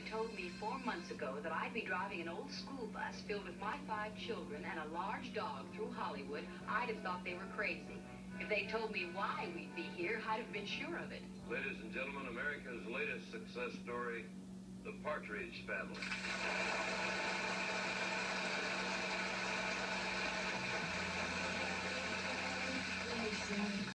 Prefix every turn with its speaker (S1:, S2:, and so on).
S1: had told me 4 months ago that I'd be driving an old school bus filled with my 5 children and a large dog through Hollywood, I'd have thought they were crazy. If they told me why we'd be here, I'd have been sure of it.
S2: Ladies and gentlemen, America's latest success story, the Partridge Family.